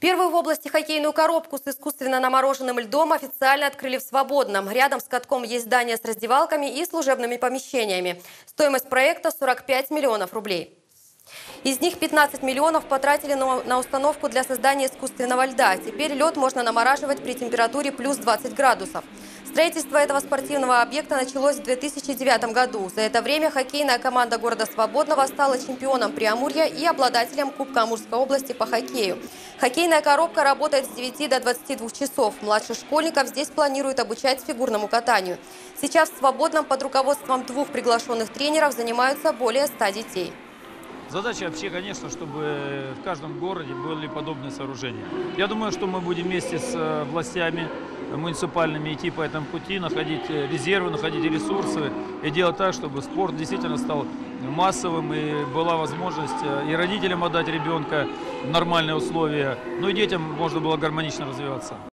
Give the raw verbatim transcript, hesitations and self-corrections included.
Первую в области хоккейную коробку с искусственно намороженным льдом официально открыли в Свободном. Рядом с катком есть здание с раздевалками и служебными помещениями. Стоимость проекта – сорок пять миллионов рублей. Из них пятнадцать миллионов потратили на установку для создания искусственного льда. Теперь лед можно намораживать при температуре плюс двадцать градусов. Строительство этого спортивного объекта началось в две тысячи девятом году. За это время хоккейная команда города Свободного стала чемпионом Преамурья и обладателем Кубка Амурской области по хоккею. Хоккейная коробка работает с девяти до двадцати двух часов. Младших школьников здесь планируют обучать фигурному катанию. Сейчас в Свободном под руководством двух приглашенных тренеров занимаются более ста детей. Задача вообще, конечно, чтобы в каждом городе были подобные сооружения. Я думаю, что мы будем вместе с властями муниципальными идти по этому пути, находить резервы, находить ресурсы и делать так, чтобы спорт действительно стал массовым и была возможность и родителям отдать ребенка в нормальные условия, ну и детям можно было гармонично развиваться.